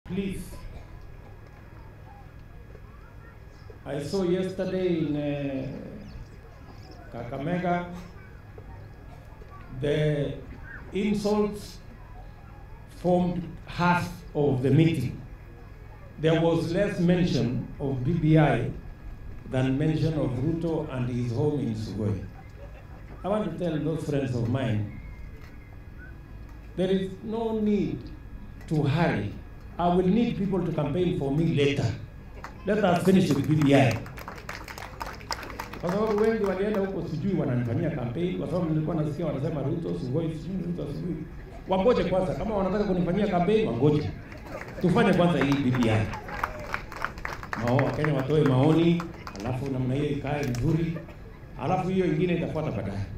Please, I saw yesterday in Kakamega the insults formed half of the meeting. There was less mention of BBI than mention of Ruto and his home in Sugoi. I want to tell those friends of mine, there is no need to hurry. I will need people to campaign for me later. Let us finish with BBI. Kwa sababu wengi walienda huko sijui wananifanyia campaign, kwa sababu nilikuwa nasikia wanasema Ruto Sugoi, sijui. Wangoje kwanza, kama wanataka kunifanyia campaign wangoje. Tufanye kwanza hii BBI. Wakenya watoe maoni, alafu namna hiyo ikae nzuri, alafu hiyo ingine itafuata baadaye.